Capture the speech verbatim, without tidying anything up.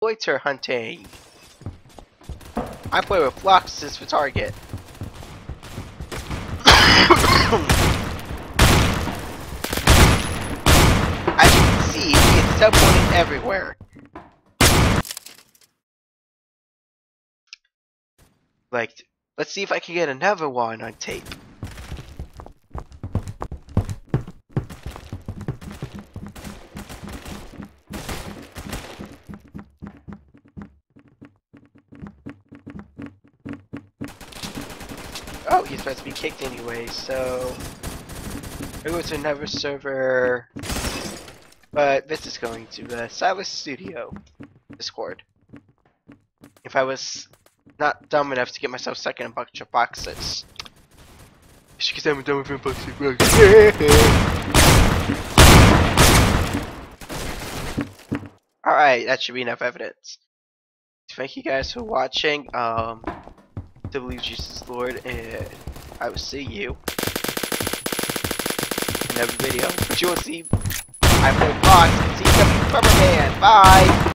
exploiter hunting. I play with Fluxus for target. As you can see, it's teleporting everywhere. Like, let's see if I can get another one on tape. Oh, he's supposed to be kicked anyway, so I go to another server, but this is going to the Silas Studio Discord. If I was not dumb enough to get myself stuck in a bunch of boxes. It's because I'm done with a bunch of boxes. Alright, that should be enough evidence. Thank you guys for watching. Um, to believe Jesus is Lord, and I will see you in another video. But you will see I play Fox and see W Rubberman. Bye!